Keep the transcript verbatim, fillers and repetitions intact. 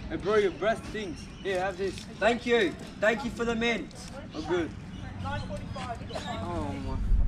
Hey bro, your breath stinks. Here, have this. Thank you. Thank you for the mint. Oh good. Oh my.